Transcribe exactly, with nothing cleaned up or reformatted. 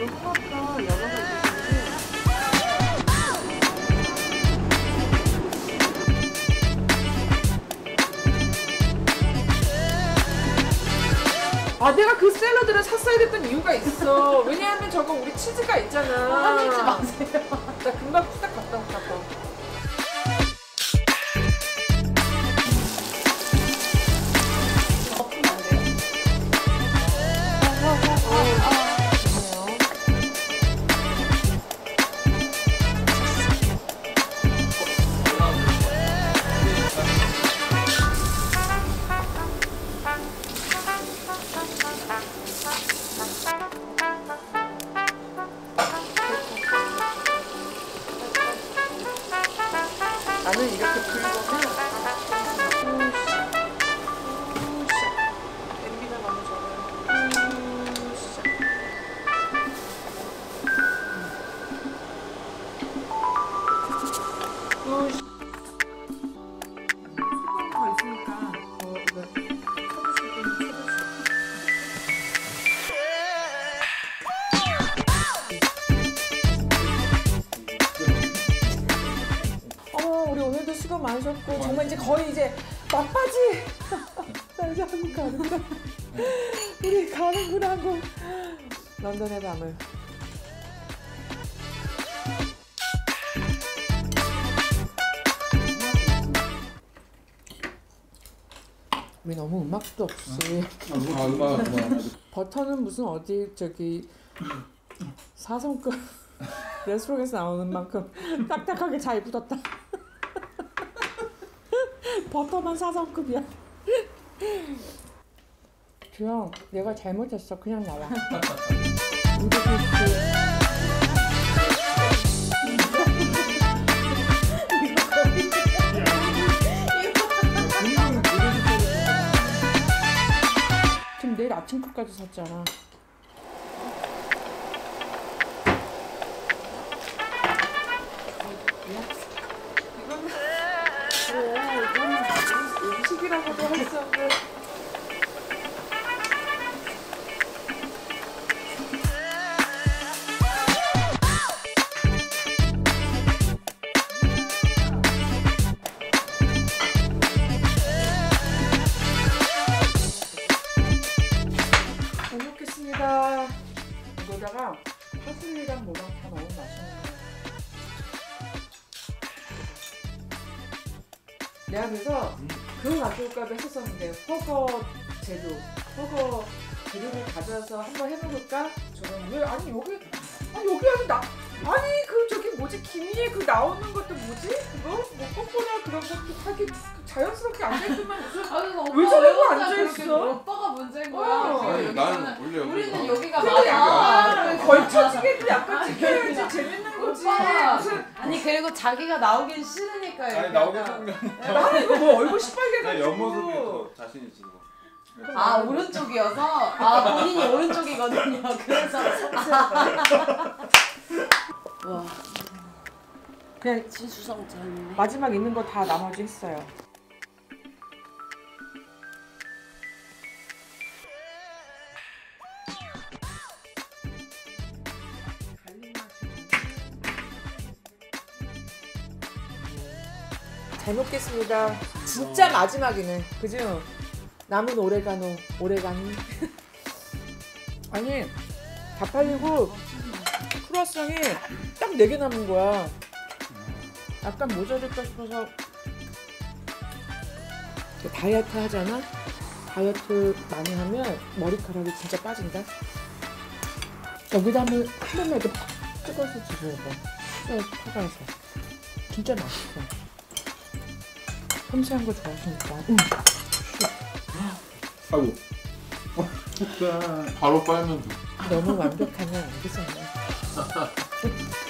고맙다. 여러분. 아 내가 그 샐러드를 샀어야 됐던 이유가 있어. 왜냐하면 저거 우리 치즈가 있잖아. 화내지 마세요. 나 금방 후딱 갔다 왔다. 나는 이렇게 불고는 냄비가 너무 적어요. 수건 더 있으니까 더 이거 우리 오늘도 수고 많으셨고 정말 이제 거의 이제 막바지 나 이제 한국 가는구나. 우리 가는구나 한국. 런던의 밤을. 우리 너무 음악도 없이 아, 음악, 음악. 버터는 무슨 어디 저기 사성급 레스토랑에서 나오는 만큼 딱딱하게 잘 굳었다. 버터만 사성급이야. 주영, 내가 잘못했어. 그냥 나와. 지금 내일 아침 것까지 샀잖아. 음식이라고도 할 수 없는. 잘 먹겠습니다. 이거다가 파슬리랑 뭐랑 다 너무 맛있는 거야. 내가 그래서 그거 가져올까 했었었는데 허거 재료, 허거 재료를 가져와서 한번 해먹을까? 저는 왜 아니 여기 아 여기 아니 나 아니 그 저기 뭐지 김이에 그 나오는 것도 뭐지 그거 뭐 뽀뽀나 그런 것도 하기 자연스럽게 앉아있으면 무슨 왜 저러고 앉아있어? 오빠가 문제인 거야. 어. 아니, 나는 원래 여기 우리는 여기가 그래 맞아. 약간 걸쳐지게도 약간 지켜야지 재밌는 거지. 오빠. 무슨 아니 그리고 자기가 나오긴 싫으니까. 아니 나오게 하는 거 나는 이거 뭐 얼굴 아니야. 시뻘개가지고 옆모습이 더 자신 있지 뭐. 아 오른쪽이어서? 아 본인이 오른쪽이거든요. 그래서 와 그냥 진수성찬 마지막 있는 거 다 나머지 했어요. 잘 먹겠습니다. 진짜 마지막이네. 그죠? 남은 오레가노, 오레가니. 아니 다 팔리고 크루아상이 딱 네 개 남은 거야. 약간 모자랄까 싶어서. 다이어트 하잖아? 다이어트 많이 하면 머리카락이 진짜 빠진다? 여기다 한번 한 번만 이렇게 팍 찍어서 드셔봐. 포장해서 진짜 맛있어. 섬세한 거 좋아하시니까. 응. 아이고. 바로 빨면 돼. 너무 완벽하면 안 되잖아.